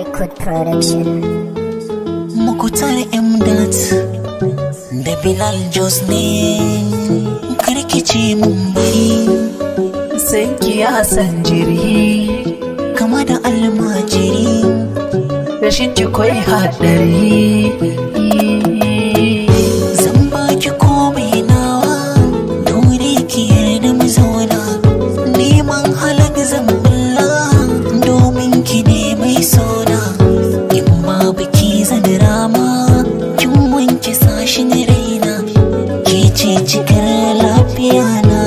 Liquid Production. Mukhtar Imdat da Bilal Jos ne karkice mun bari sai kiyasan jiri kama da almajiri rashin ki koi hadari zan baki komai nawa dole ki yarda mu zauna neman halak zan bulla domin ki ne mai sona in ma biki zan rama kin wanke sashin raina ke ce cikar lafiya na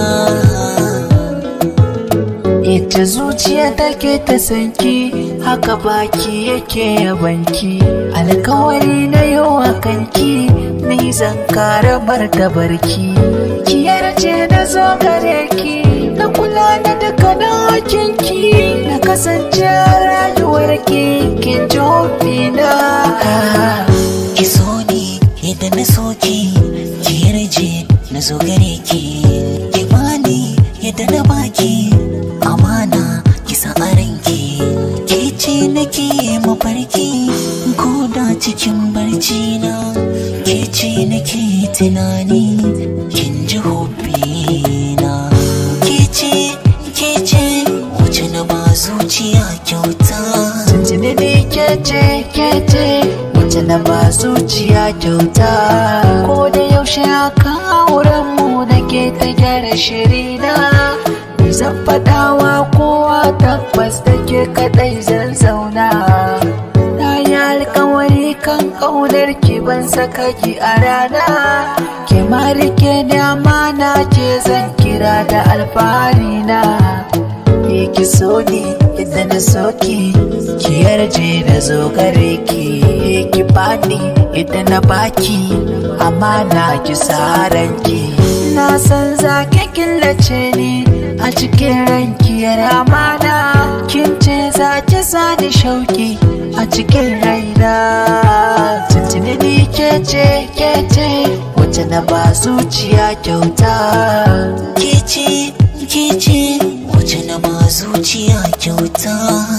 ita zuciya take ta sanki haka baki yake yabanki alkawari na yawa kanki ni zan kare martabarki ki yarje na zo gare ki na kula da dukkanin hakinki na kasance rayuwarki kin ji hobbina ki so ni yadda na so ki yarje na zo gare ki ki bani yadda na baki amana kisa a ranki ke ce nake mafarki ko da cikin barci na ke ce nake tunani kin ji hobbina ke ce wace na ba zuciya kyauta tuntuni ne ke ce wace na ba zuciya kyauta ko da yaushe aka auren mu nake ta gyara shirina zan faɗawa kowa tabbas da ke kaɗai zan zauna na yi alkawari kan ƙaunar ki ban saka ki a rana ke ma rike da amana ce zan kira da alfahari na ki so ni yadda na so ki yarje da zo gare ki bani yadda na baki amana ki saranki na san za ki killace ni a cikin ranki yar amana kin ce za ki sani shauki a cikin raina tuntuni ni ke ce wacce na ba zuciya kyauta ke ce wacce na ba zuciya kyauta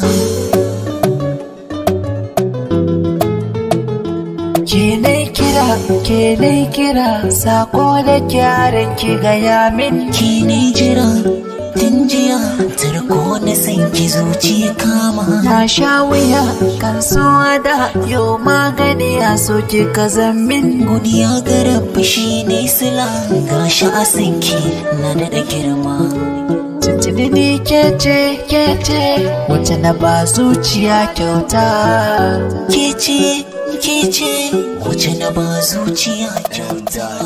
ke ne kira sako da kyaran ki gaya min ki ne jira tun jiya tarko na san ki zuciya kama na sha wuya kan so da yau magani ya so ki kazan min godiya ga rabbi shi ne sila gashi a sanki na daɗa girma tuntuni ni ke ce wacce na ba zuciya kyauta ke ce wace na ba zuciya kyauta